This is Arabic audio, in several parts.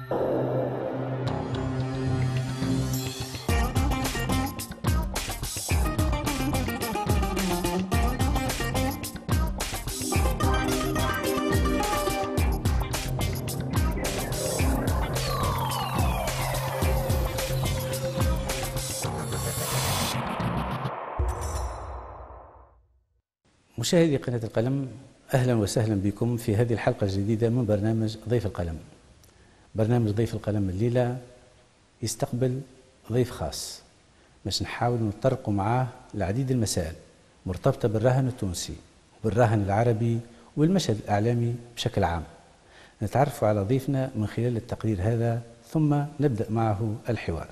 مشاهدي قناة القلم، أهلا وسهلا بكم في هذه الحلقة الجديدة من برنامج ضيف القلم. برنامج ضيف القلم الليلة يستقبل ضيف خاص باش نحاول نطرقوا معاه العديد المسائل مرتبطة بالراهن التونسي وبالراهن العربي والمشهد الإعلامي بشكل عام. نتعرفوا على ضيفنا من خلال التقرير هذا ثم نبدأ معه الحوار.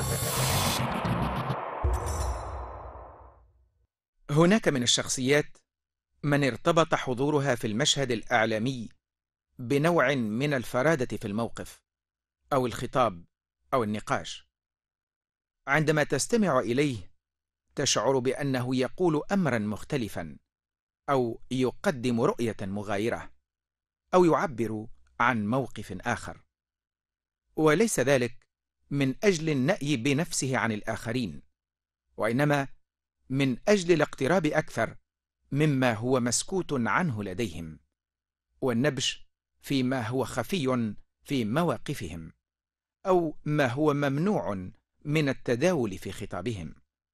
هناك من الشخصيات من ارتبط حضورها في المشهد الإعلامي بنوع من الفرادة في الموقف أو الخطاب أو النقاش. عندما تستمع إليه تشعر بأنه يقول أمرا مختلفا أو يقدم رؤية مغايرة أو يعبر عن موقف آخر، وليس ذلك من أجل النأي بنفسه عن الآخرين، وإنما من أجل الاقتراب أكثر مما هو مسكوت عنه لديهم، والنبش فيما هو خفي في مواقفهم أو ما هو ممنوع من التداول في خطابهم.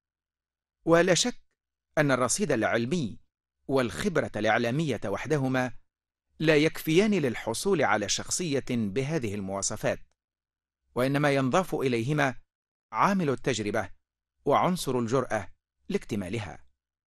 ولا شك أن الرصيد العلمي والخبرة الإعلامية وحدهما لا يكفيان للحصول على شخصية بهذه المواصفات، وإنما ينضاف إليهما عامل التجربة وعنصر الجرأة لاكتمالها.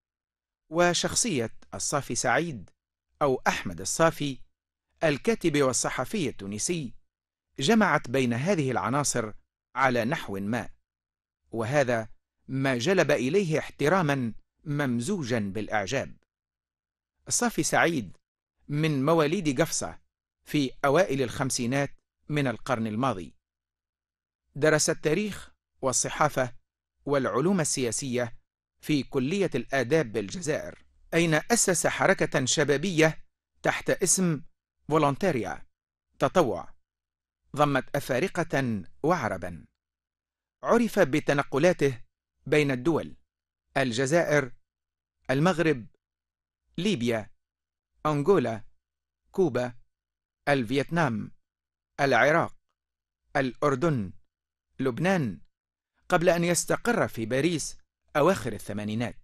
وشخصية الصافي سعيد أو أحمد الصافي الكاتب والصحفي التونسي جمعت بين هذه العناصر على نحو ما، وهذا ما جلب إليه احتراما ممزوجا بالإعجاب. الصافي سعيد من مواليد قفصة في أوائل الخمسينات من القرن الماضي. درس التاريخ والصحافة والعلوم السياسية في كلية الآداب بالجزائر، أين أسس حركة شبابية تحت اسم فولونتاريا تطوع، ضمت أفارقة وعربا. عرف بتنقلاته بين الدول: الجزائر، المغرب، ليبيا، أنغولا، كوبا، الفيتنام، العراق، الأردن، لبنان، قبل أن يستقر في باريس أواخر الثمانينات.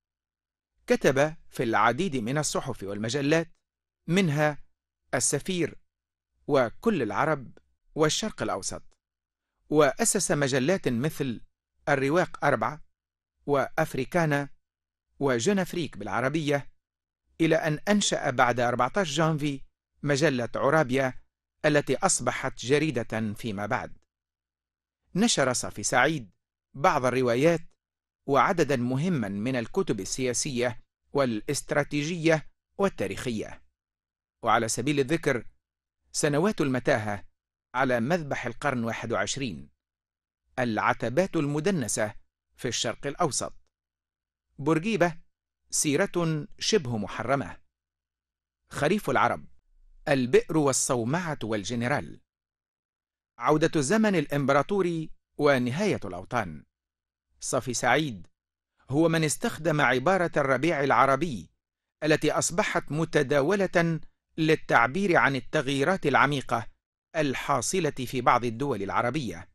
كتب في العديد من الصحف والمجلات، منها السفير وكل العرب والشرق الأوسط، وأسس مجلات مثل الرواق 4 وأفريكانا وجنفريك بالعربية، إلى أن أنشأ بعد 14 جانفي مجلة عرابيا التي أصبحت جريدة فيما بعد. نشر صافي سعيد بعض الروايات وعددا مهما من الكتب السياسية والاستراتيجية والتاريخية. وعلى سبيل الذكر سنوات المتاهة على مذبح القرن 21، العتبات المدنسة في الشرق الأوسط، بورقيبة، سيرة شبه محرمة، خريف العرب، البئر والصومعة والجنرال، عودة الزمن الإمبراطوري ونهاية الأوطان. صافي سعيد هو من استخدم عبارة الربيع العربي التي أصبحت متداولة للتعبير عن التغييرات العميقة الحاصلة في بعض الدول العربية.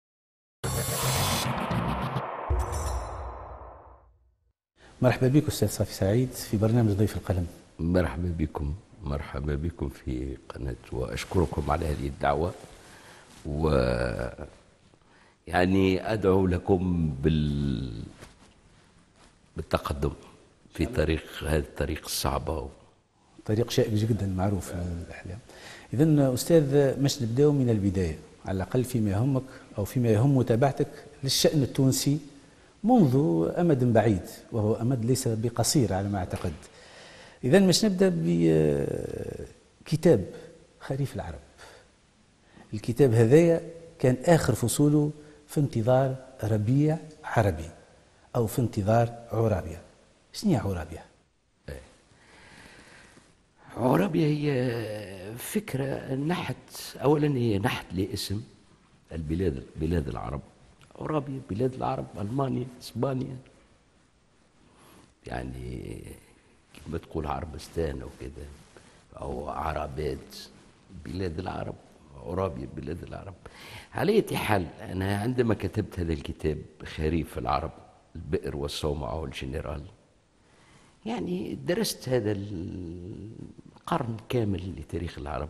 مرحبا بك أستاذ صافي سعيد في برنامج ضيف القلم. مرحبا بكم، مرحبا بكم في قناة، وأشكركم على هذه الدعوة، و يعني أدعو لكم بالتقدم في طريق هذه الطريق الصعبة، طريق شائك جدا معروف الأحلام. إذن أستاذ، مش نبدأ من البداية على الأقل فيما يهمك أو فيما يهم متابعتك للشأن التونسي منذ أمد بعيد، وهو أمد ليس بقصير على ما أعتقد. إذن مش نبدأ بكتاب خريف العرب. الكتاب هذايا كان آخر فصوله في انتظار ربيع عربي أو في انتظار عرابية. شنو هي عرابية؟ عرابية هي فكرة نحت، أولا هي نحت لاسم بلاد العرب. عرابية، بلاد العرب، ألمانيا، إسبانيا، يعني كما تقول عربستان أو كذا، أو عربات، بلاد العرب، عرابية، بلاد العرب. على أي حال، أنا عندما كتبت هذا الكتاب خريف العرب، البئر والصومعة والجنرال، يعني درست هذا القرن كامل لتاريخ العرب،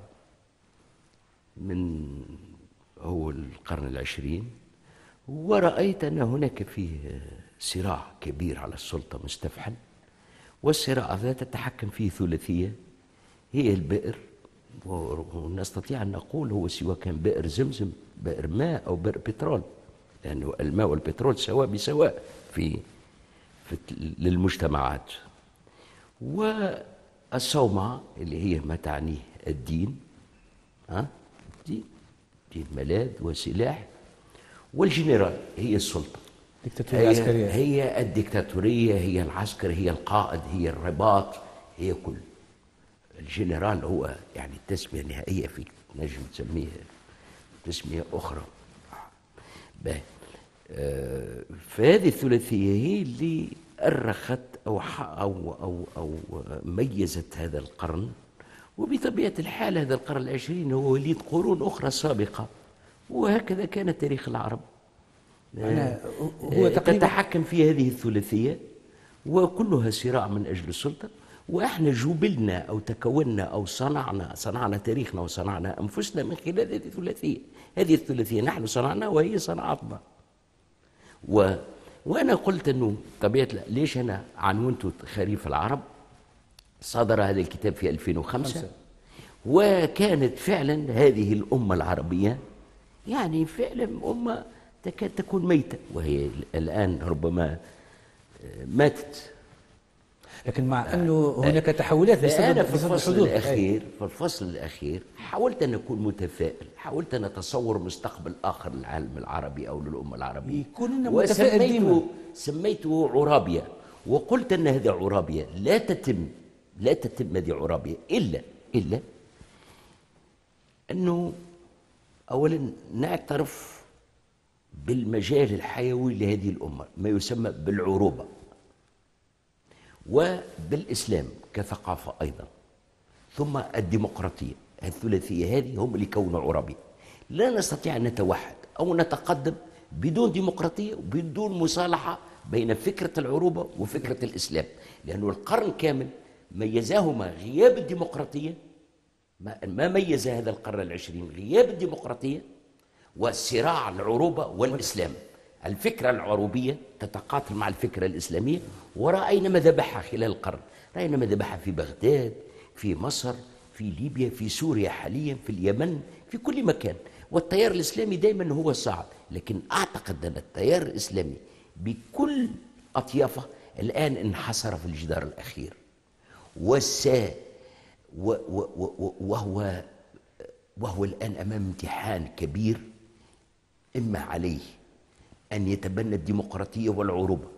من هو القرن العشرين، ورأيت أن هناك فيه صراع كبير على السلطة مستفحل، والصراع ذا تتحكم فيه ثلاثية هي البئر، ونستطيع أن نقول هو سواء كان بئر زمزم، بئر ماء، أو بئر بترول، لأنه الماء والبترول سواء بسواء للمجتمعات. والصومعة اللي هي ما تعنيه الدين، دين ملاذ وسلاح، والجنرال هي السلطة، الدكتاتورية العسكرية، هي الدكتاتورية، هي العسكر، هي القائد، هي الرباط، هي كل. الجنرال هو يعني التسمية النهائية، فيك نجم تسميها تسمية أخرى. فهذه الثلاثية هي اللي أرخت أو ميزت هذا القرن. وبطبيعة الحال هذا القرن العشرين هو وليد قرون أخرى سابقة، وهكذا كان تاريخ العرب. هو تتحكم في هذه الثلاثية، وكلها صراع من أجل السلطة. وإحنا جبلنا أو تكوننا أو صنعنا تاريخنا وصنعنا أنفسنا من خلال هذه الثلاثية. هذه الثلاثية نحن صنعناها وهي صنعتنا. وأنا قلت أنه طبيعة ليش أنا عنونته خريف العرب. صدر هذا الكتاب في 2005، وكانت فعلا هذه الأمة العربية يعني فعلا أمة تكاد تكون ميتة، وهي الآن ربما ماتت. لكن مع أنه هناك تحولات أنا في الفصل الأخير حاولت أن أكون متفائل، حاولت أن أتصور مستقبل آخر للعالم العربي أو للأمة العربية، وسميته عرابية. وقلت أن هذه عرابية لا تتم هذه عرابية إلا أنه أولا نعترف بالمجال الحيوي لهذه الأمة، ما يسمى بالعروبة، وبالإسلام كثقافة أيضا، ثم الديمقراطية. الثلاثية هذه هم اللي كونوا عربية. لا نستطيع أن نتوحد أو نتقدم بدون ديمقراطية وبدون مصالحة بين فكرة العروبة وفكرة الإسلام، لأنه القرن كامل ميزاهما غياب الديمقراطية. ما ميز هذا القرن العشرين غياب الديمقراطية والصراع العروبة والإسلام. الفكرة العروبية تتقاتل مع الفكرة الإسلامية، ورأينا مذبحها خلال القرن. رأينا مذبحها في بغداد، في مصر، في ليبيا، في سوريا حاليا، في اليمن، في كل مكان. والتيار الإسلامي دائما هو الصاعد، لكن أعتقد أن التيار الإسلامي بكل أطيافه الآن انحصر في الجدار الأخير، وهو الآن أمام امتحان كبير، إما عليه أن يتبنى الديمقراطية والعروبة،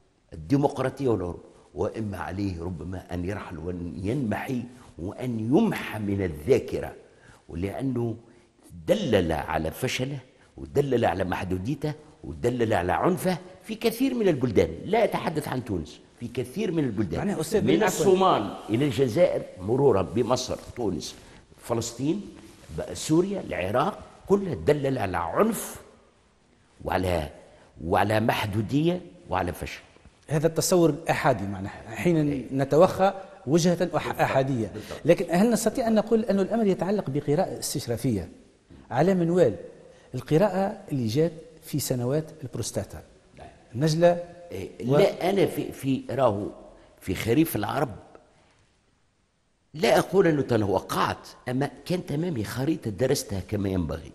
وإما عليه ربما أن يرحل وأن ينمحي وأن يمحى من الذاكرة، ولأنه دلل على فشله ودلل على محدوديته ودلل على عنفه في كثير من البلدان. لا أتحدث عن تونس، في كثير من البلدان، من الصومال إلى الجزائر مرورا بمصر، تونس، فلسطين، سوريا، العراق، كلها دلل على عنف وعلى محدودية وعلى فشل. هذا التصور الأحادي معنا حين نتوخى وجهة أحادية. لكن هل نستطيع أن نقول أن الأمر يتعلق بقراءة استشرافية على منوال القراءة اللي جات في سنوات البروستاتا النجلة؟ لا، أنا في خريف العرب لا أقول أنه توقعت، أما كانت أمامي خريطة درستها كما ينبغي،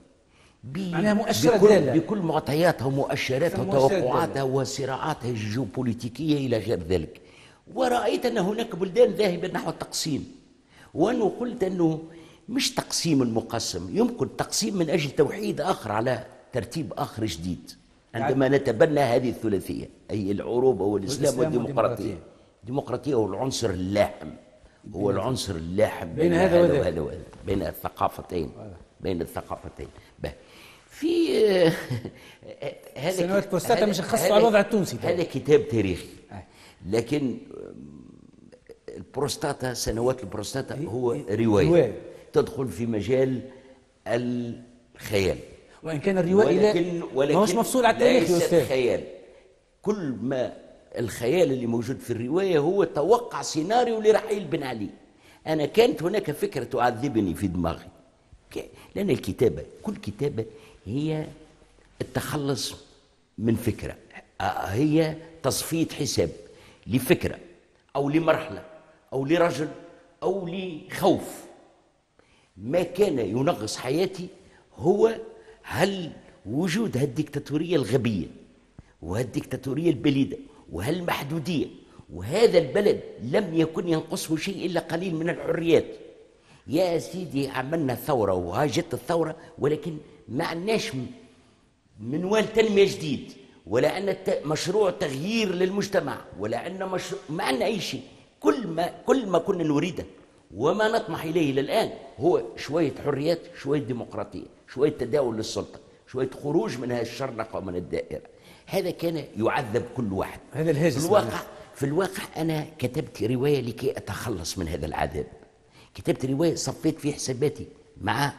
بكل معطياتها ومؤشراتها وتوقعاتها وصراعاتها الجيوبوليتيكية إلى غير ذلك. ورأيت أن هناك بلدان ذاهبة نحو التقسيم، وأنه قلت أنه مش تقسيم المقسم، يمكن تقسيم من أجل توحيد آخر على ترتيب آخر جديد، عندما نتبنى هذه الثلاثية، أي العروبة والإسلام والديمقراطية. الديمقراطية هو العنصر اللاحم، هو العنصر اللاحم بين هذا وهذا وهذا، بين الثقافتين، بين الثقافتين. في هذا سنوات بروستاتا مش خاصة على الوضع التونسي. هذا كتاب تاريخي، لكن البروستاتا، سنوات البروستاتا هو رواية تدخل في مجال الخيال، وإن كان الروائي ولكن ماهوش مفصول على التاريخ يا أستاذ. خيال، كل ما الخيال اللي موجود في الرواية هو توقع سيناريو لرحيل بن علي. أنا كانت هناك فكرة تعذبني في دماغي، لأن الكتابة، كل كتابة هي التخلص من فكرة، هي تصفية حساب لفكرة أو لمرحلة أو لرجل أو لخوف. ما كان ينغص حياتي هو هل وجود هالديكتاتورية الغبية وهالديكتاتورية البليدة وهالمحدودية، وهذا البلد لم يكن ينقصه شيء إلا قليل من الحريات. يا سيدي عملنا ثورة وهاجت الثورة، ولكن ما عندناش منوال تنمية جديد، ولا عندنا مشروع تغيير للمجتمع، ولا عندنا مشروع، ما عندنا أي شيء. كل ما كنا نريده وما نطمح إليه للآن هو شوية حريات، شوية ديمقراطية، شوية تداول للسلطة، شوية خروج من هذه الشرنقة ومن الدائرة. هذا كان يعذب كل واحد. هذا الهاجس. في الواقع أنا كتبت رواية لكي أتخلص من هذا العذاب. كتبت رواية صفيت في حساباتي مع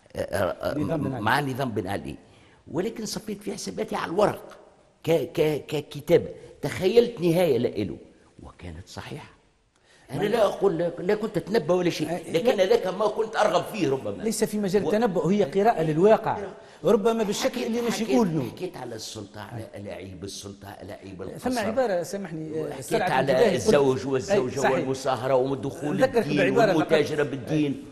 نظام بن علي، ولكن صفيت في حساباتي على الورق ككتابة. تخيلت نهاية له وكانت صحيحة. أنا لا أقول، لا كنت أتنبأ ولا شيء، لكن هذاك ما كنت أرغب فيه. ربما ليس في مجال التنبؤ، هي قراءة للواقع، ربما بالشكل اللي مش يقولوا. حكيت على السلطة، على ألاعيب السلطة، ألاعيب القصر. ثم عبارة سامحني، حكيت على الزوج والزوجة والمصاهرة والدخول الدين والمتاجرة بالدين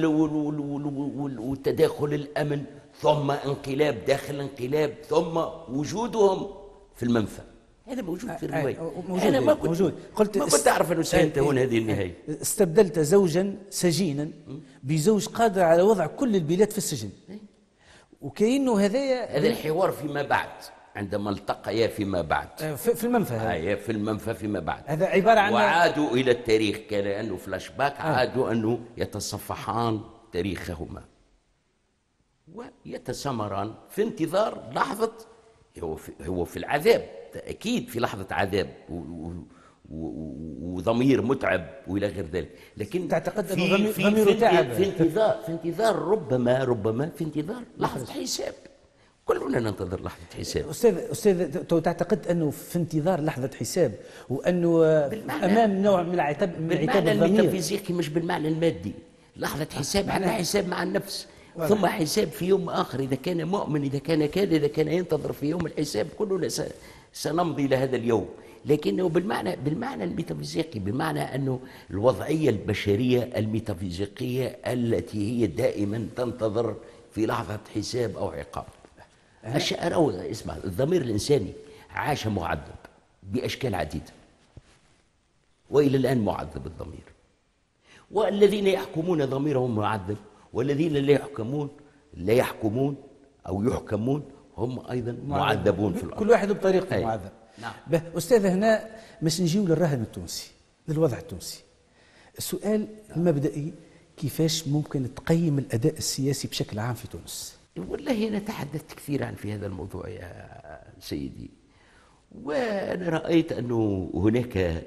والتداخل الأمن، ثم انقلاب داخل انقلاب، ثم وجودهم في المنفى. هذا موجود في الرواية. أنا ما كنت أعرف أنه سينتهون هذه النهاية. استبدلت زوجا سجينا بزوج قادر على وضع كل البلاد في السجن، وكأنه هذا الحوار فيما بعد، عندما التقيا فيما بعد في المنفى. في المنفى فيما بعد، هذا عبارة عن وعادوا إلى التاريخ كأنه فلاش باك. عادوا أنه يتصفحان تاريخهما ويتسامران في انتظار لحظة. هو في العذاب، أكيد في لحظة عذاب وضمير متعب وإلى غير ذلك، لكن تعتقد أنه ضميره تعب في انتظار ربما في انتظار لحظة حساب. كلنا ننتظر لحظة حساب. أستاذ تعتقد أنه في انتظار لحظة حساب، وأنه أمام نوع من العتاب بالمعنى الميتافيزيقي مش بالمعنى المادي. لحظة حساب عندنا حساب مع النفس، ثم حساب في يوم آخر. إذا كان مؤمن، إذا كان كذا، إذا كان ينتظر في يوم الحساب، كلنا سنمضي إلى هذا اليوم. لكنه بالمعنى الميتافيزيقي، بمعنى أنه الوضعية البشرية الميتافيزيقية التي هي دائما تنتظر في لحظة حساب أو عقاب. اسمع، الضمير الإنساني عاش معذب بأشكال عديدة، وإلى الآن معذب الضمير. والذين يحكمون ضميرهم معذب، والذين لا يحكمون أو يحكمون هم أيضا معذبون في الأرض. كل واحد بطريقته معذب. نعم. أستاذ، هنا باش نجيو للرهن التونسي، للوضع التونسي. السؤال المبدئي، كيفاش ممكن تقيم الأداء السياسي بشكل عام في تونس؟ والله أنا تحدثت كثيرا في هذا الموضوع يا سيدي، وأنا رأيت أنه هناك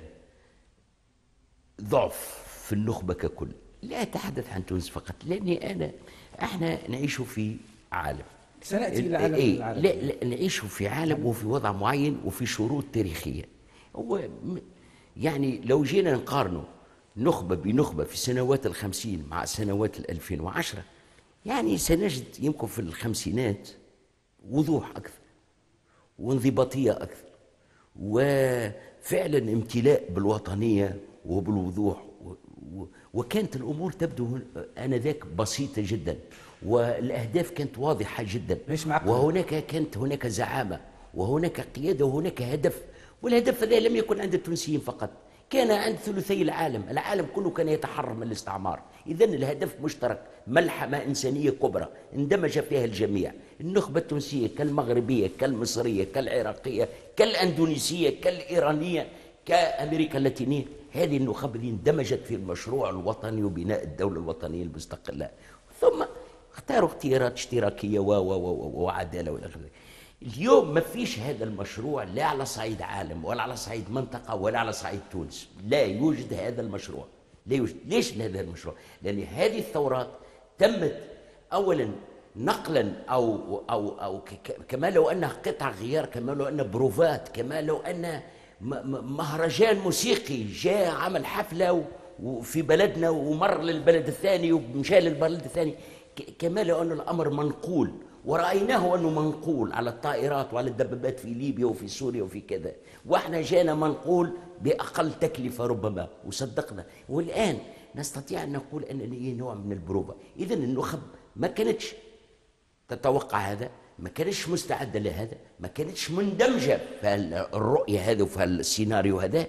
ضعف في النخبة ككل. لا أتحدث عن تونس فقط، لأني احنا نعيش في عالم، سنأتي إلى عالم العالم. لا نعيش في عالم وفي وضع معين وفي شروط تاريخية. هو يعني لو جينا نقارنه نخبة بنخبة في سنوات 50 مع سنوات 2010، يعني سنجد يمكن في الخمسينات وضوح أكثر وانضباطية أكثر، وفعلا امتلاء بالوطنية وبالوضوح، وكانت الأمور تبدو آنذاك بسيطة جدا، والأهداف كانت واضحة جدا، كانت هناك زعامة وهناك قيادة وهناك هدف. والهدف هذا لم يكن عند التونسيين فقط، كان عند ثلثي العالم كله كان يتحرر من الاستعمار. إذن الهدف مشترك، ملحمة إنسانية كبرى اندمج فيها الجميع. النخبة التونسية كالمغربية كالمصرية كالعراقية كالأندونيسية كالإيرانية كأمريكا اللاتينية هذه النخب اللي اندمجت في المشروع الوطني وبناء الدولة الوطنية المستقلة، ثم اختاروا اختيارات اشتراكية وعدالة والى اخره. اليوم ما فيش هذا المشروع لا على صعيد عالم ولا على صعيد منطقة ولا على صعيد تونس، لا يوجد هذا المشروع، لا يوجد. ليش هذا المشروع؟ لأن هذه الثورات تمت أولا نقلا أو كما لو أنها قطع غيار، كما لو أنها بروفات، كما لو أن مهرجان موسيقي جاء عمل حفلة في بلدنا ومر للبلد الثاني ومشى للبلد الثاني، كما لو أن الأمر منقول، ورأيناه أنه منقول على الطائرات وعلى الدبابات في ليبيا وفي سوريا وفي كذا، وإحنا جانا منقول بأقل تكلفة ربما وصدقنا. والآن نستطيع أن نقول أن هي نوع من البروفة. إذن النخب ما كانتش تتوقع هذا، ما كانتش مستعدة لهذا، ما كانتش مندمجة في الرؤية هذا وفي السيناريو هذا.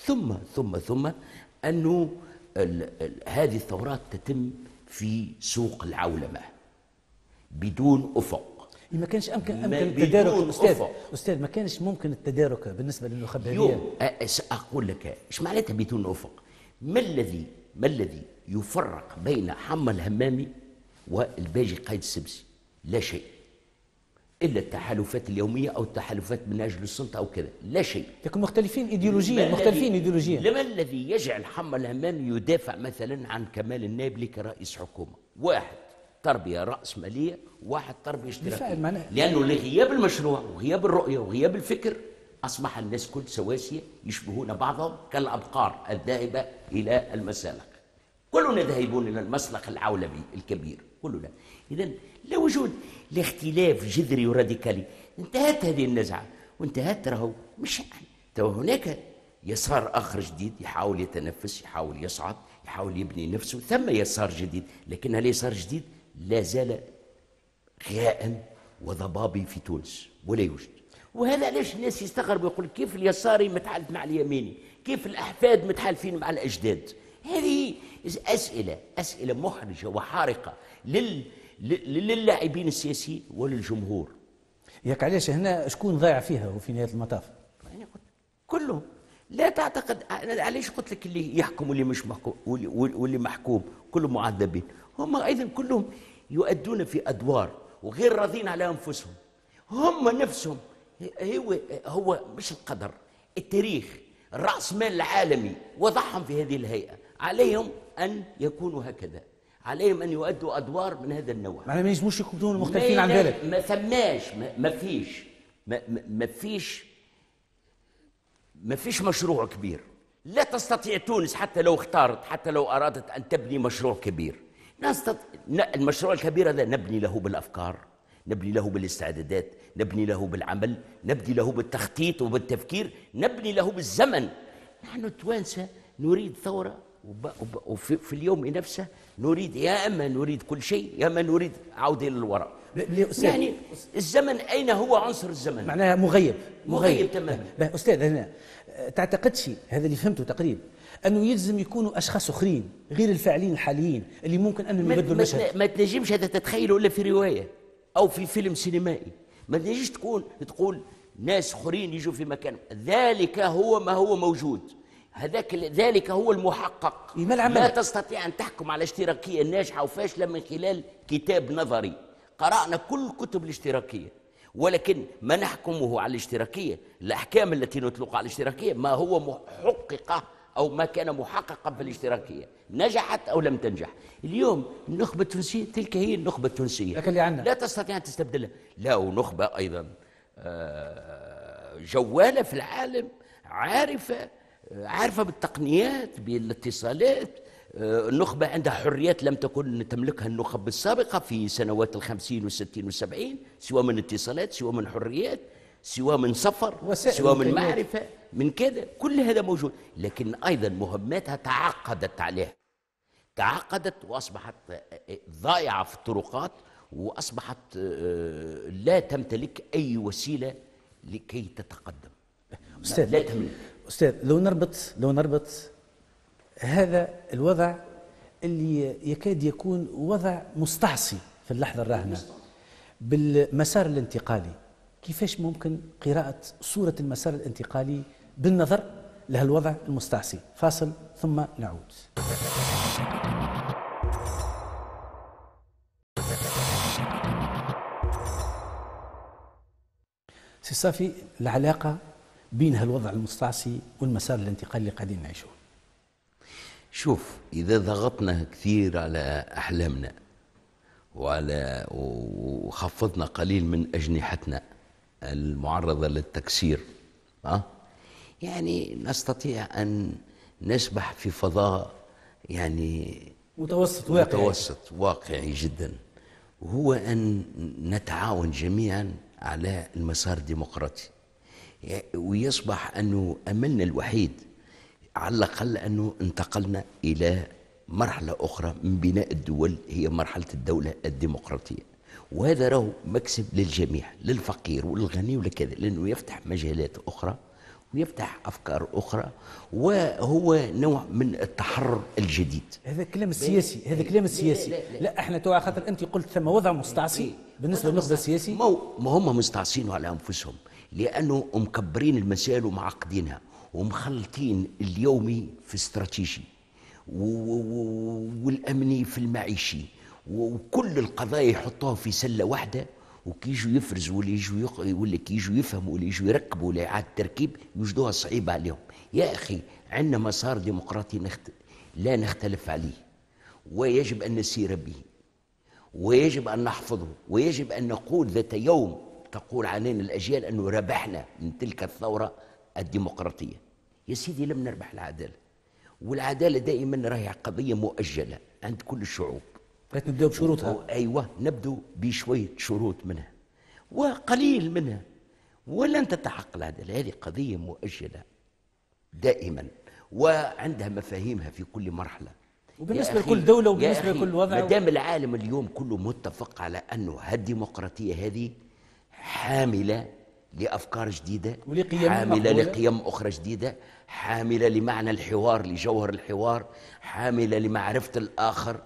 ثم أنه هذه الثورات تتم في سوق العولمة بدون أفق. ما كانش أمكن التدارك أستاذ ما كانش ممكن التدارك بالنسبة للنخب هذه؟ أقول لك إيش معناتها بدون أفق. ما الذي يفرق بين حما الهمامي والباجي قايد السبسي؟ لا شيء، إلا التحالفات اليومية أو التحالفات من أجل السلطة أو كذا، لا شيء. لكن مختلفين إيديولوجيا. لما الذي يجعل حما الهمامي يدافع مثلا عن كمال النابلي كرئيس حكومة؟ واحد تربية رأسمالية، واحد تربية اشتراكية. لأنه لغياب المشروع وغياب الرؤية وغياب الفكر أصبح الناس كل سواسية يشبهون بعضهم كالأبقار الذاهبة إلى المسالخ. كلنا ذاهبون إلى المسلخ العولمي الكبير كلنا. إذن لا وجود لاختلاف جذري وراديكالي. انتهت هذه النزعة وانتهت. راهو مش هناك يسار آخر جديد يحاول يتنفس، يحاول يصعد، يحاول يبني نفسه. ثم يسار جديد، لكن اليسار الجديد لا زال غائم وضبابي في تونس ولا يوجد. وهذا علاش الناس يستغربوا يقول كيف اليساري متحالف مع اليميني، كيف الأحفاد متحالفين مع الأجداد. هذه أسئلة محرجة وحارقة للاعبين السياسيين وللجمهور. ياك علاش هنا شكون ضايع فيها وفي نهاية المطاف؟ يعني كلهم. لا تعتقد علاش قلت لك اللي يحكم واللي مش محكوم واللي محكوم كلهم معذبين. هم أيضا كلهم يؤدون في أدوار وغير راضين على أنفسهم. هم نفسهم هو مش القدر، التاريخ، الرأسمال العالمي وضعهم في هذه الهيئة. عليهم أن يكونوا هكذا، عليهم أن يؤدوا أدوار من هذا النوع. معناها ما ينجموش يكونوا مختلفين عن ذلك. ما ثماش ما فيش مشروع كبير. لا تستطيع تونس حتى لو اختارت، حتى لو أرادت أن تبني مشروع كبير. المشروع الكبير هذا نبني له بالأفكار، نبني له بالاستعدادات، نبني له بالعمل، نبني له بالتخطيط وبالتفكير، نبني له بالزمن. نحن التوانسة نريد ثورة، وفي اليوم نفسه نريد يا أما نريد كل شيء يا أما نريد عودة إلى الوراء. يعني الزمن أين هو عنصر الزمن؟ معناها مغيب تماما. أستاذ هنا تعتقدش هذا اللي فهمته تقريبا أنه يلزم يكونوا أشخاص أخرين غير الفاعلين الحاليين اللي ممكن أنهم يبدلوا المشهد؟ ما تنجمش هذا تتخيله إلا في رواية أو في فيلم سينمائي. ما تنجمش تقول ناس أخرين يجوا في مكان. ذلك هو ما هو موجود، ذلك هو المحقق. لا تستطيع أن تحكم على اشتراكية ناجحة وفاشلة من خلال كتاب نظري. قرأنا كل كتب الاشتراكية، ولكن ما نحكمه على الاشتراكية، الأحكام التي نطلقها على الاشتراكية ما هو محققة أو ما كان محققا في الاشتراكية، نجحت أو لم تنجح. اليوم النخبة التونسية تلك هي النخبة التونسية، لا تستطيع أن تستبدلها. لا، ونخبة أيضا جوالة في العالم، عارفة بالتقنيات، بالاتصالات. النخبة عندها حريات لم تكن تملكها النخب السابقة في سنوات 50 و60 و70، سواء من اتصالات، سواء من حريات، سواء من سفر، سواء من معرفة، من كذا. كل هذا موجود، لكن أيضا مهماتها تعقدت عليها، تعقدت وأصبحت ضائعة في الطرقات، وأصبحت لا تمتلك أي وسيلة لكي تتقدم. لا تملك. أستاذ، لو نربط هذا الوضع اللي يكاد يكون وضع مستعصي في اللحظة الراهنة بالمسار الانتقالي، كيفاش ممكن قراءة صورة المسار الانتقالي بالنظر لها الوضع المستعصي. فاصل ثم نعود. سي صافي، العلاقة بين هالوضع المستعصي والمسار الانتقالي اللي قاعدين نعيشه. شوف، إذا ضغطنا كثير على أحلامنا وخفضنا قليل من أجنحتنا المعرضة للتكسير، يعني نستطيع أن نسبح في فضاء يعني متوسط واقعي جدا، وهو أن نتعاون جميعا على المسار الديمقراطي، ويصبح أنه أملنا الوحيد على الأقل أنه انتقلنا إلى مرحلة أخرى من بناء الدول، هي مرحلة الدولة الديمقراطية. وهذا راهو مكسب للجميع، للفقير والغني ولكذا، لأنه يفتح مجالات أخرى ويفتح أفكار أخرى، وهو نوع من التحرر الجديد. هذا كلام السياسي، هذا كلام السياسي. لا احنا تو خاطر انت قلت ثم وضع مستعصي بالنسبه للنقد السياسي. ما هم مستعصين على انفسهم، لانه مكبرين المسائل ومعقدينها ومخلطين اليومي في استراتيجي والامني في المعيشي، وكل القضايا يحطوها في سله واحده، وكي يجوا يفرزوا ولا يجوا يفهموا ولا يجوا يركبوا ولا إعادة تركيب يوجدوها صعيبة عليهم. يا أخي، عندنا مسار ديمقراطي لا نختلف عليه، ويجب أن نسير به، ويجب أن نحفظه، ويجب أن نقول ذات يوم تقول علينا الأجيال أنه ربحنا من تلك الثورة الديمقراطية. يا سيدي، لم نربح العدالة، والعدالة دائما راهي قضية مؤجلة عند كل الشعوب. نبدأ بشروطها. أيوة، نبدأ بشوية شروط منها وقليل منها، ولن تتحقق العدالة. هذه قضية مؤجلة دائما، وعندها مفاهيمها في كل مرحلة، وبالنسبة لكل دولة وبالنسبة لكل وضع. ما دام العالم اليوم كله متفق على أنه الديمقراطية هذه حاملة لأفكار جديدة، حاملة لقيم أخرى جديدة، حاملة لمعنى الحوار، لجوهر الحوار، حاملة لمعرفة الآخر،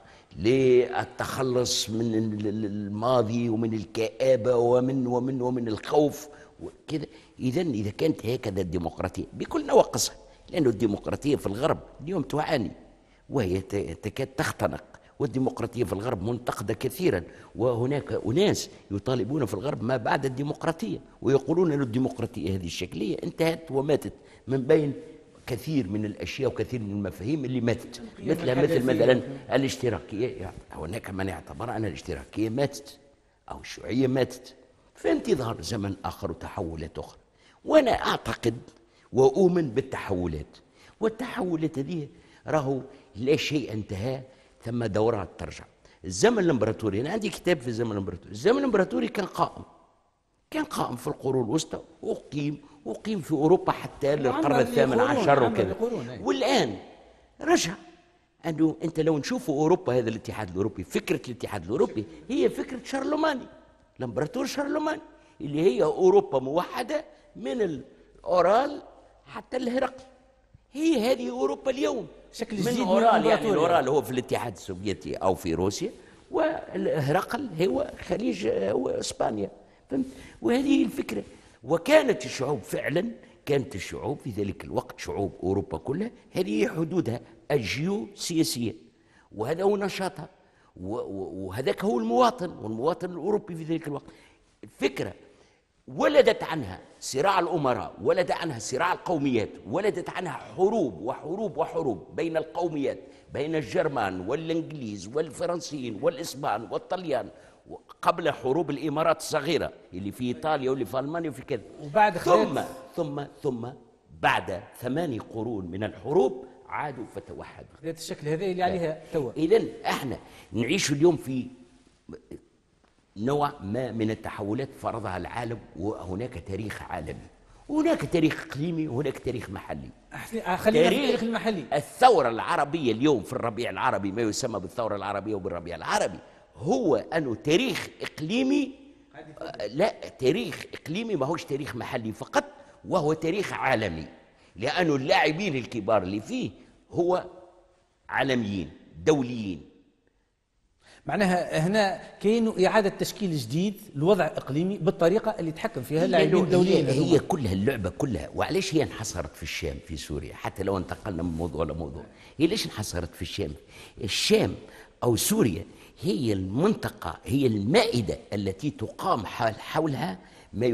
للتخلص من الماضي ومن الكآبة ومن الخوف وكذا. إذا كانت هكذا الديمقراطية بكل نواقصها، لأن الديمقراطية في الغرب اليوم تعاني وهي تكاد تختنق، والديمقراطية في الغرب منتقدة كثيرا، وهناك أناس يطالبون في الغرب ما بعد الديمقراطية، ويقولون أن الديمقراطية هذه الشكلية انتهت وماتت من بين كثير من الأشياء وكثير من المفاهيم اللي ماتت، مثل مثلا الاشتراكية. هناك من يعتبر أن الاشتراكية ماتت أو الشيوعية ماتت، في انتظار زمن آخر وتحولات أخرى. وأنا أعتقد وأؤمن بالتحولات، والتحولات هذه راهو لا شيء انتهى، ثم دورات ترجع. الزمن الامبراطوري، أنا عندي كتاب في الزمن الامبراطوري. الزمن الامبراطوري كان قائم في القرون الوسطى، وقيم في أوروبا حتى للقرن الثامن عشر وكذا، والآن رجع. أنه أنت لو نشوفوا أوروبا، هذا الاتحاد الأوروبي، فكرة الاتحاد الأوروبي هي فكرة شارلماني، الامبراطور شارلماني، اللي هي أوروبا موحدة من الأورال حتى الهرقل. هي هذه أوروبا اليوم، شكل من جديد من أورال، يعني الأورال هو في الاتحاد السوفيتي أو في روسيا، والهرقل هو خليج إسبانيا. وهذه الفكرة. وكانت الشعوب فعلا، كانت الشعوب في ذلك الوقت، شعوب أوروبا كلها، هذه حدودها الجيوسياسية، وهذا هو نشاطها، وهذاك هو المواطن، والمواطن الأوروبي في ذلك الوقت. الفكرة ولدت عنها صراع الأمراء، ولد عنها صراع القوميات، ولدت عنها حروب وحروب وحروب بين القوميات، بين الجرمان والإنجليز والفرنسيين والإسبان والطليان، قبل حروب الإمارات الصغيرة اللي في إيطاليا واللي في ألمانيا وفي كذا. وبعد ثم بعد 8 قرون من الحروب عادوا فتوحدوا. ذات الشكل هذا اللي عليها توا. إذن احنا نعيش اليوم في نوع ما من التحولات فرضها العالم، وهناك تاريخ عالمي، وهناك تاريخ إقليمي، وهناك تاريخ محلي. خلينا في التاريخ المحلي. الثورة العربية اليوم في الربيع العربي، ما يسمى بالثورة العربية وبالربيع العربي، هو أنه تاريخ إقليمي. لا، تاريخ إقليمي، ما هوش تاريخ محلي فقط، وهو تاريخ عالمي، لأنه اللاعبين الكبار اللي فيه هو عالميين دوليين. معناها هنا كاين إعادة تشكيل جديد لوضع إقليمي بالطريقة اللي تحكم فيها اللاعبين الدوليين. هي كلها اللعبة كلها، وعلاش هي انحصرت في الشام في سوريا؟ حتى لو انتقلنا من موضوع لموضوع، هي ليش انحصرت في الشام؟ الشام أو سوريا هي المنطقة، هي المائدة التي تقام حولها ما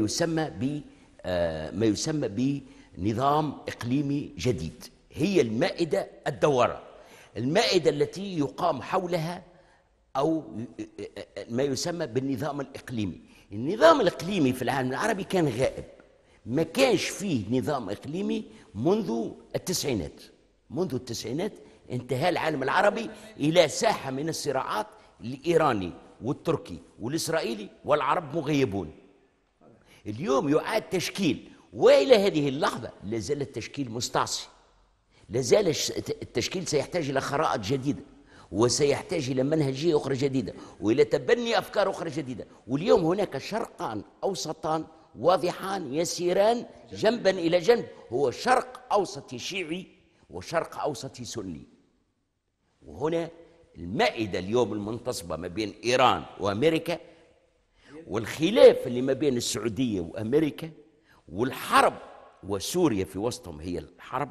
يسمى بنظام إقليمي جديد. هي المائدة الدوارة، المائدة التي يقام حولها أو ما يسمى بالنظام الإقليمي. النظام الإقليمي في العالم العربي كان غائب، ما كانش فيه نظام إقليمي منذ التسعينات. منذ التسعينات انتهى العالم العربي إلى ساحة من الصراعات، الإيراني والتركي والإسرائيلي والعرب مغيبون. اليوم يعاد تشكيل، وإلى هذه اللحظة لا زال التشكيل مستعصي، لا زال التشكيل سيحتاج إلى خرائط جديدة، وسيحتاج إلى منهجية أخرى جديدة، وإلى تبني أفكار أخرى جديدة. واليوم هناك شرقان أوسطان واضحان يسيران جنبا إلى جنب، هو شرق أوسطي شيعي وشرق أوسطي سني. وهنا المائدة اليوم المنتصبة ما بين إيران وأمريكا، والخلاف اللي ما بين السعودية وأمريكا، والحرب وسوريا في وسطهم هي الحرب.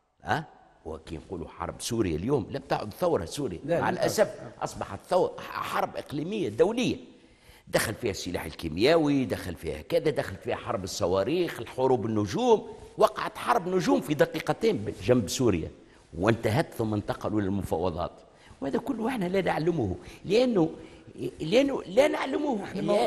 وكي يقولوا حرب سوريا اليوم لم تعد ثورة سوريا، مع الأسف أصبحت حرب إقليمية دولية، دخل فيها السلاح الكيميائي، دخل فيها كذا، دخل فيها حرب الصواريخ، الحروب النجوم. وقعت حرب نجوم في دقيقتين جنب سوريا وانتهت، ثم انتقلوا للمفاوضات. وهذا كله احنا لا نعلمه، لأنه لا نعلمه.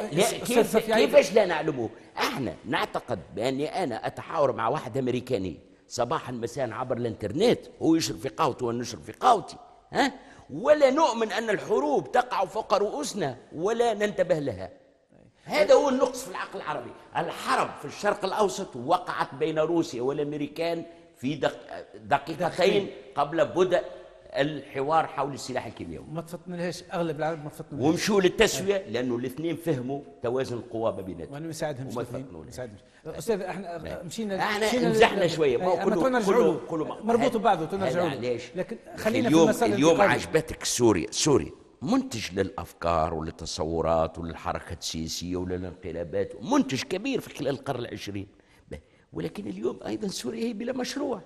كيفاش لا نعلمه؟ احنا نعتقد بأني أنا أتحاور مع واحد أمريكاني صباحا مساء عبر الانترنت، هو يشرب في قهوته وانا نشرب في قهوتي، ولا نؤمن أن الحروب تقع فوق رؤوسنا ولا ننتبه لها. هذا هو النقص في العقل العربي. الحرب في الشرق الأوسط وقعت بين روسيا والأمريكان في دقيقتين قبل بدء الحوار حول السلاح الكيميائي. ما تفطنلهاش اغلب العرب، ما تفطنلهاش، ومشوا للتسويه لانه الاثنين فهموا توازن القوى ما بيناتهم. وانا مساعدهم استاذ. احنا مشينا نزحنا شويه، ما كله مربوط ببعضه تنرجعوا له. لكن خلينا اليوم عجبتك سوريا منتج للافكار وللتصورات وللحركات السياسيه وللانقلابات، منتج كبير في خلال القرن العشرين. ولكن اليوم ايضا سوريا هي بلا مشروع.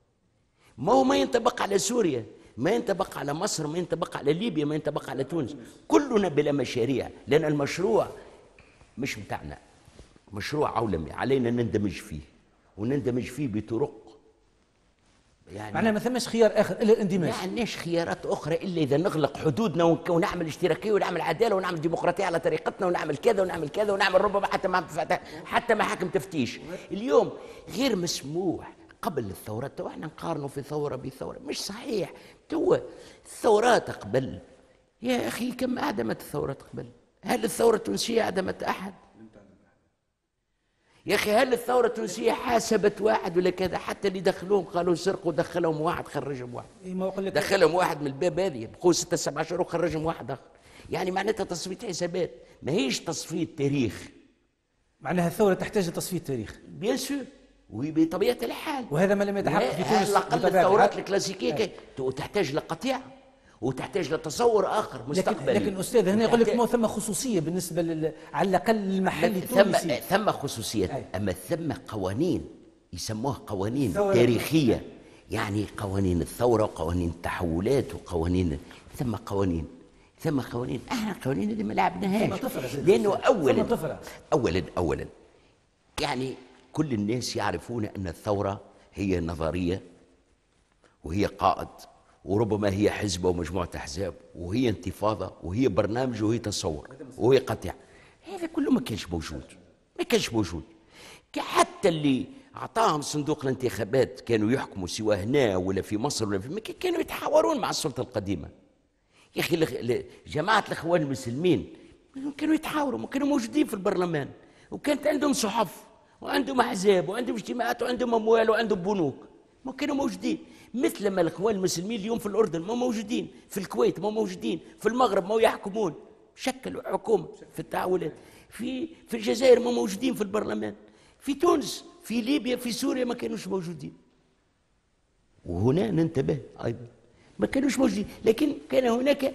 ما ينطبق على سوريا، ما ينطبق على مصر، ما ينطبق على ليبيا، ما ينطبق على تونس. كلنا بلا مشاريع، لأن المشروع مش متاعنا، مشروع عولمي علينا نندمج فيه، ونندمج فيه بطرق يعني معناها ما ثماش خيار آخر إلا الاندماج. ما عندناش خيارات أخرى إلا إذا نغلق حدودنا ونعمل اشتراكية ونعمل عدالة ونعمل ديمقراطية على طريقتنا ونعمل كذا ونعمل كذا ونعمل ربما حتى محاكم تفتيش. اليوم غير مسموح. قبل الثورات تو احنا نقارنوا في ثوره بثوره، مش صحيح. تو الثورات قبل يا اخي كم اعدمت الثورات قبل؟ هل الثوره التونسيه اعدمت احد؟ يا اخي هل الثوره التونسيه حاسبت واحد ولا كذا؟ حتى اللي دخلوهم قالوا سرقوا، دخلهم واحد خرجهم واحد، دخلهم واحد من الباب هذه بقوا 6 7 شهور وخرجهم واحد اخر. يعني معناتها تصفيه حسابات، ما هيش تصفيه تاريخ. معناها الثوره تحتاج لتصفيه تاريخ بيان سور وبطبيعة الحال، وهذا ما لم يتحقق في تونس. الثورات الكلاسيكية تحتاج لقطيعة وتحتاج لتصور آخر مستقبلي. لكن أستاذ هنا يقول لك ما ثم خصوصية بالنسبة على الأقل للمحل التونسي. ثم خصوصية، أما ثم قوانين يسموها قوانين تاريخية، يعني قوانين الثورة وقوانين التحولات وقوانين ثم قوانين احنا القوانين اللي ما لعبناهاش، لأنه أولا يعني كل الناس يعرفون أن الثورة هي نظرية وهي قائد وربما هي حزب ومجموعة أحزاب وهي انتفاضة وهي برنامج وهي تصور وهي قطع. هذا كله ما كانش موجود. حتى اللي أعطاهم صندوق الانتخابات كانوا يحكموا سواء هنا ولا في مصر ولا في مكة كانوا يتحاورون مع السلطة القديمة. يا أخي جماعة الإخوان المسلمين كانوا يتحاوروا، ما كانوا موجودين في البرلمان، وكانت عندهم صحف وعندهم احزاب وعندهم اجتماعات وعندهم اموال وعندهم بنوك، ما كانوا موجودين. مثل ما الاخوان المسلمين اليوم في الاردن ما موجودين، في الكويت ما موجودين، في المغرب ما يحكمون، شكلوا حكومه في التعاونات، في الجزائر ما موجودين في البرلمان، في تونس، في ليبيا، في سوريا ما كانوش موجودين. وهنا ننتبه ايضا ما كانوش موجودين، لكن كان هناك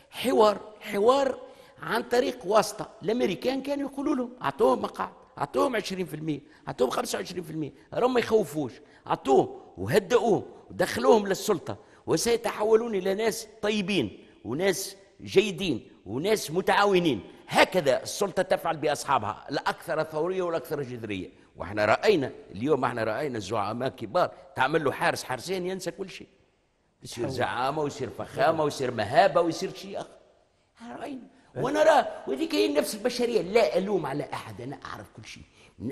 حوار عن طريق واسطة. الأمريكان كانوا يقولوا لهم أعطوهم مقاعد، أعطوهم 20%، أعطوهم 25%، هم ما يخوفوش، أعطوهم وهدئوهم ودخلوهم للسلطة، وسيتحولون إلى ناس طيبين وناس جيدين وناس متعاونين. هكذا السلطة تفعل بأصحابها الأكثر ثورية والأكثر جذرية. واحنا رأينا اليوم، احنا رأينا الزعماء كبار تعمل له حارس حارسين ينسى كل شيء، يصير زعامة ويصير فخامة ويصير مهابة ويصير شيء آخر. رأينا ونرى، وذيك هي النفس البشرية. لا ألوم على أحد، أنا أعرف كل شيء،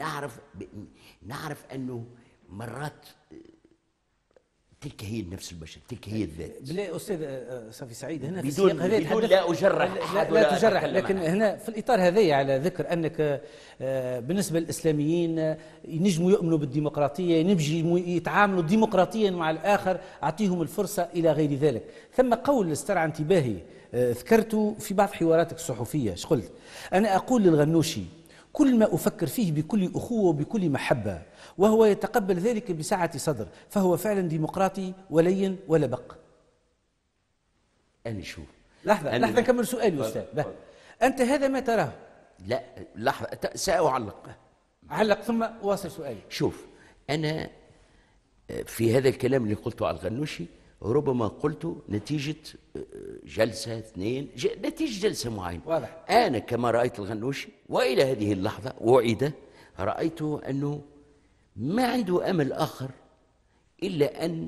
نعرف أنه مرات تلك هي النفس البشرية، تلك هي الذات. بالله أستاذ صافي سعيد، هنا في بدون السياق هذا بدون لا أجرح أحد لا تجرح، لكن هنا في الإطار هذا على ذكر أنك بالنسبة للإسلاميين ينجموا يؤمنوا بالديمقراطية، ينجموا يتعاملوا ديمقراطيا مع الآخر، أعطيهم الفرصة إلى غير ذلك. ثم قول استرعى انتباهي ذكرته في بعض حواراتك الصحفية، قلت أنا أقول للغنوشي كل ما أفكر فيه بكل أخوة وبكل محبة، وهو يتقبل ذلك بسعة صدر، فهو فعلا ديمقراطي ولين ولا بق. أنا شوف، لحظة كمل سؤالي أستاذ. أنت هذا ما تراه؟ لا لحظة سأعلق. علق ثم واصل سؤالي. شوف، أنا في هذا الكلام اللي قلته على الغنوشي ربما قلته نتيجة جلسة اثنين، نتيجة جلسة معينة. واضح. أنا كما رأيت الغنوشي وإلى هذه اللحظة وعيدة، رأيته أنه ما عنده أمل آخر إلا أن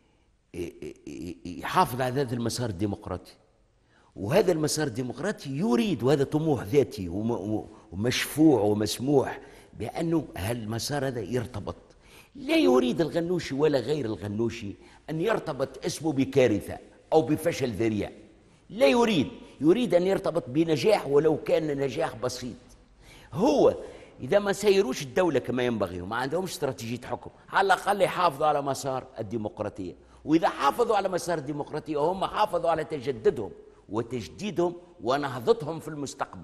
يحافظ على هذا المسار الديمقراطي. وهذا المسار الديمقراطي يريد، وهذا طموح ذاتي ومشفوع ومسموح بأنه هالمسار هذا يرتبط. لا يريد الغنوشي ولا غير الغنوشي أن يرتبط اسمه بكارثة أو بفشل ذريع. لا يريد أن يرتبط بنجاح ولو كان نجاح بسيط. هو إذا ما سيروش الدولة كما ينبغي وما عندهمش استراتيجية حكم، على الأقل يحافظوا على مسار الديمقراطية. وإذا حافظوا على مسار الديمقراطية هم حافظوا على تجددهم وتجديدهم ونهضتهم في المستقبل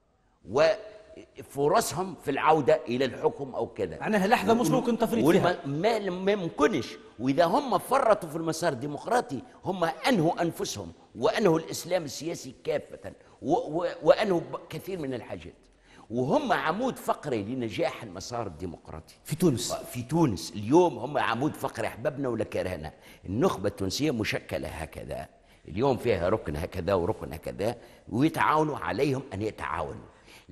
وفرصهم في العودة إلى الحكم أو كذا. معناها لحظة مش ممكن تفريط فيها، ما ممكنش. وإذا هم فرطوا في المسار الديمقراطي هم أنهوا أنفسهم وأنهوا الإسلام السياسي كافة وأنهوا كثير من الحاجات، وهم عمود فقري لنجاح المسار الديمقراطي في تونس اليوم. هم عمود فقري، أحببنا ولا كرهنا. النخبة التونسية مشكلة هكذا، اليوم فيها ركن هكذا وركن هكذا، ويتعاونوا عليهم أن يتعاونوا.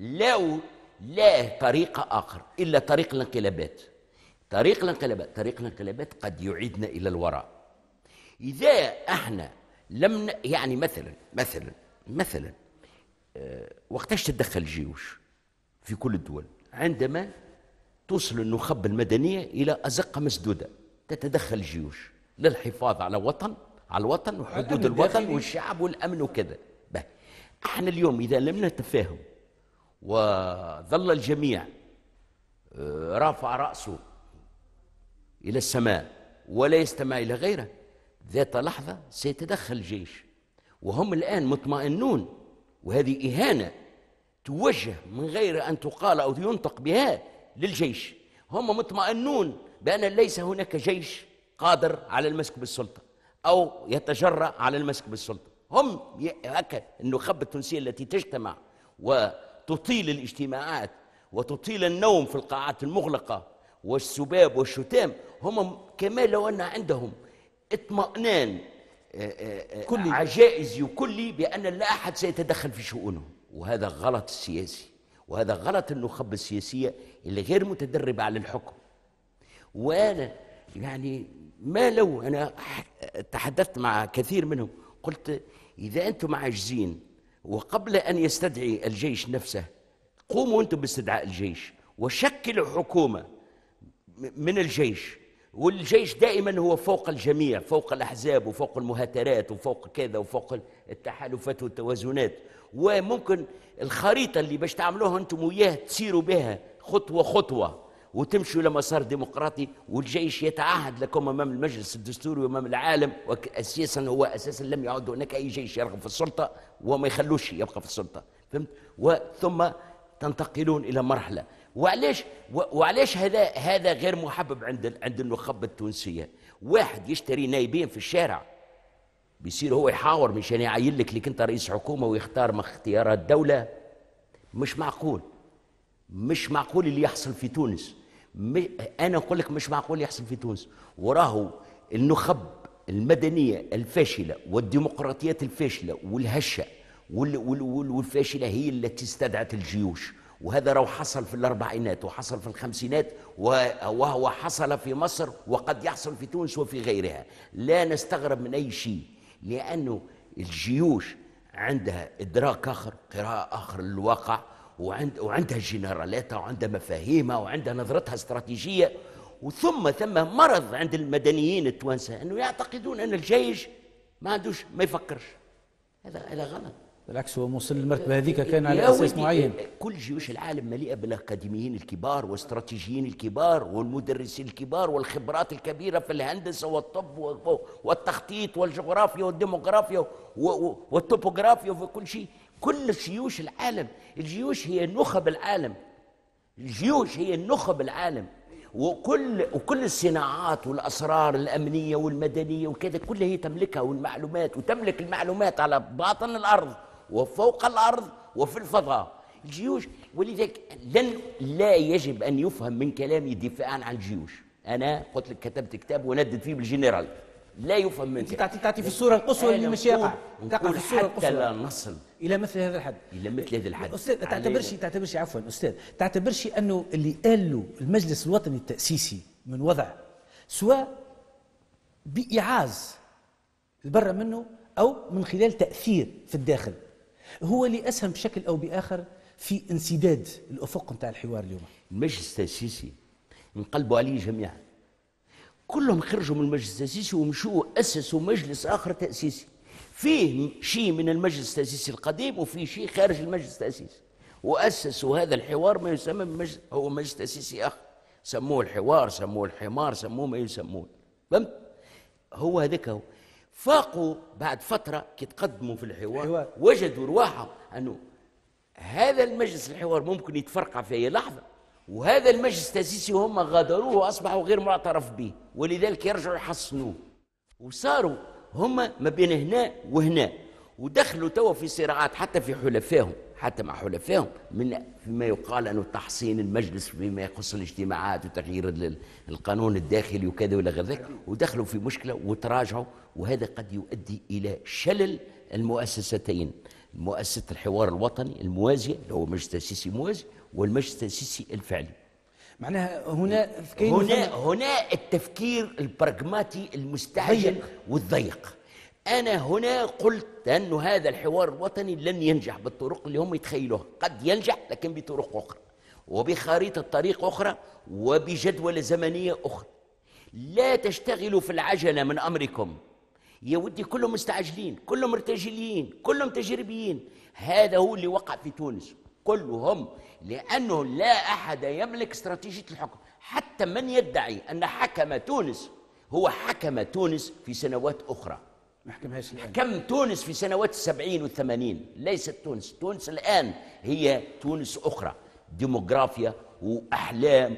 لا طريق آخر إلا طريق الانقلابات. طريق الانقلابات قد يعيدنا إلى الوراء. إذا احنا لم يعني مثلا وقتاش تتدخل الجيوش في كل الدول؟ عندما توصل النخب المدنية إلى أزقة مسدودة تتدخل الجيوش للحفاظ على الوطن وحدود الوطن والشعب والأمن وكذا. احنا اليوم إذا لم نتفاهم وظل الجميع رافع رأسه إلى السماء ولا يستمع إلى غيره، ذات لحظة سيتدخل الجيش. وهم الآن مطمئنون، وهذه إهانة توجه من غير أن تقال أو ينطق بها للجيش. هم مطمئنون بأن ليس هناك جيش قادر على المسك بالسلطة أو يتجرأ على المسك بالسلطة. هم هكذا النخبة التونسية التي تجتمع وتطيل الاجتماعات وتطيل النوم في القاعات المغلقة والسباب والشتام، هم كما لو أن عندهم اطمئنان كلي عجائزي وكلي بأن لا أحد سيتدخل في شؤونهم. وهذا غلط سياسي، وهذا غلط النخبة السياسية اللي غير متدربة على الحكم. وأنا يعني ما لو أنا تحدثت مع كثير منهم قلت إذا أنتم عاجزين وقبل أن يستدعي الجيش نفسه قوموا أنتم باستدعاء الجيش وشكلوا حكومة من الجيش، والجيش دائما هو فوق الجميع، فوق الأحزاب وفوق المهاترات وفوق كذا وفوق التحالفات والتوازنات. وممكن الخريطة اللي باش تعملوها أنتم وياه تسيروا بها خطوة خطوة وتمشوا إلى مسار ديمقراطي، والجيش يتعهد لكم أمام المجلس الدستوري وأمام العالم. وأساسا هو أساسا لم يعد هناك أي جيش يرغب في السلطة وما يخلوش يبقى في السلطة، فهمت؟ ثم تنتقلون إلى مرحلة. وعلاش هذا غير محبب عند النخبة التونسية؟ واحد يشتري نايبين في الشارع بيصير هو يحاور مشان يعين لك انت رئيس حكومه ويختار من اختيارات الدوله. مش معقول، مش معقول اللي يحصل في تونس. انا اقول لك مش معقول يحصل في تونس. وراه النخب المدنيه الفاشله والديمقراطيات الفاشله والهشه والفاشله هي التي استدعت الجيوش. وهذا راه حصل في الاربعينات وحصل في الخمسينات وهو حصل في مصر وقد يحصل في تونس وفي غيرها. لا نستغرب من اي شيء، لانه الجيوش عندها ادراك اخر، قراءه اخر للواقع، وعندها جنرالاتها وعندها مفاهيمها وعندها نظرتها استراتيجيه. ثم مرض عند المدنيين التوانسه انه يعتقدون ان الجيش ما عندوش، ما يفكرش. هذا غلط. بالعكس، هو موصل للمرتبه هذيك كان على اساس معين. كل جيوش العالم مليئه بالاكاديميين الكبار والاستراتيجيين الكبار والمدرسين الكبار والخبرات الكبيره في الهندسه والطب والتخطيط والجغرافيا والديموغرافيا والتوبوغرافيا وفي كل شيء. كل جيوش العالم، الجيوش هي نخب العالم، الجيوش هي نخب العالم. وكل الصناعات والاسرار الامنيه والمدنيه وكذا كلها هي تملكها، والمعلومات، وتملك المعلومات على باطن الارض وفوق الارض وفي الفضاء. الجيوش، ولذلك لا يجب ان يفهم من كلامي دفاعا عن الجيوش. انا قلت لك كتبت كتاب وندد فيه بالجنرال، لا يفهم من كلامي. تعطي في الصوره القصوى اللي مش يقع، تقع في الصوره القصوى حتى لا نصل الى مثل هذا الحد. الى مثل هذا الحد. استاذ، تعتبرش عفوا استاذ، تعتبرش انه اللي قال له المجلس الوطني التاسيسي من وضع، سواء بايعاز البر منه او من خلال تاثير في الداخل، هو اللي اسهم بشكل او باخر في انسداد الافق نتاع الحوار اليوم؟ المجلس التاسيسي انقلبوا عليه جميعا، كلهم خرجوا من المجلس التاسيسي ومشوا اسسوا مجلس اخر تاسيسي. فيه شيء من المجلس التاسيسي القديم وفيه شيء خارج المجلس التاسيسي، واسسوا هذا الحوار ما يسمى بمجلس، هو مجلس تاسيسي اخر، سموه الحوار، سموه الحمار، سموه ما يسمون. فهمت؟ هو هذاك هو. فاقوا بعد فتره كي تقدموا في الحوار وجدوا رواحهم انه هذا المجلس الحوار ممكن يتفرقع في اي لحظه، وهذا المجلس التاسيسي هم غادروه واصبحوا غير معترف به، ولذلك يرجعوا يحصنوه. وصاروا هم ما بين هنا وهنا، ودخلوا توا في صراعات حتى في حلفائهم، حتى مع حلفائهم، من فيما يقال انه تحصين المجلس فيما يخص الاجتماعات وتغيير القانون الداخلي وكذا والى غير ذلك، ودخلوا في مشكله وتراجعوا. وهذا قد يؤدي الى شلل المؤسستين، مؤسسه الحوار الوطني الموازيه اللي هو مجلس تاسيسي موازي، والمجلس التاسيسي الفعلي. معناها هنا التفكير البراغماتي المستعجل والضيق. أنا هنا قلت أن هذا الحوار الوطني لن ينجح بالطرق اللي هم يتخيلوها، قد ينجح لكن بطرق أخرى وبخارطة طريق أخرى وبجدولة زمنية أخرى. لا تشتغلوا في العجلة من أمركم يا ودي، كلهم مستعجلين، كلهم مرتجليين، كلهم تجريبيين. هذا هو اللي وقع في تونس كلهم، لأنه لا أحد يملك استراتيجية الحكم. حتى من يدعي أن حكم تونس هو حكم تونس في سنوات أخرى، حكم تونس في سنوات 70 و80. ليست تونس الآن هي تونس أخرى، ديموغرافيا وأحلام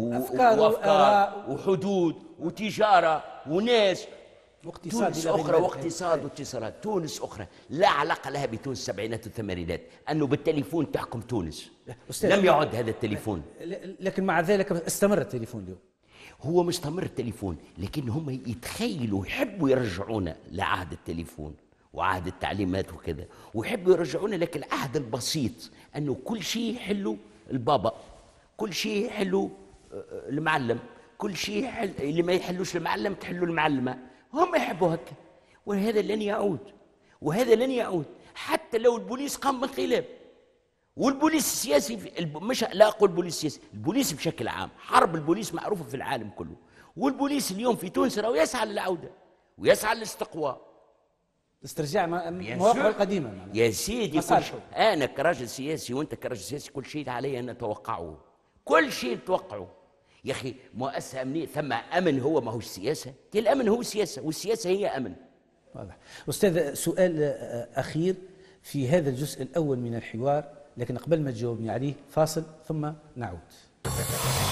وأفكار وحدود وتجارة وناس، تونس أخرى واقتصاد واتصالات. تونس أخرى لا علاقة لها بتونس السبعينات والثمانينات، أنه بالتليفون تحكم تونس. لم يعد هذا التليفون، لكن مع ذلك استمر التليفون اليوم. هو مستمر التليفون، لكن هم يتخيلوا يحبوا يرجعونا لعهد التليفون وعهد التعليمات وكذا، ويحبوا يرجعونا لك العهد البسيط، أنه كل شيء يحلوا البابا، كل شيء يحلوا المعلم، كل شيء اللي ما يحلوش المعلم تحلوا المعلمة. هم يحبوا هكا، وهذا لن يعود، وهذا لن يعود حتى لو البوليس قام بالانقلاب. والبوليس السياسي مش لا اقول البوليس السياسي، البوليس بشكل عام، حرب البوليس معروفه في العالم كله. والبوليس اليوم في تونس راهو يسعى للعوده ويسعى للاستقواء، استرجاع مواقعه القديمه. يا سيدي انا كراجل سياسي وانت كراجل سياسي كل شيء علي ان نتوقعه، كل شيء نتوقعه. يا اخي مؤسسه امنيه ثم امن، هو ما هوش سياسه؟ الامن هو سياسه والسياسه هي امن. واضح. استاذ، سؤال اخير في هذا الجزء الاول من الحوار، لكن قبل ما تجاوبني عليه فاصل ثم نعود.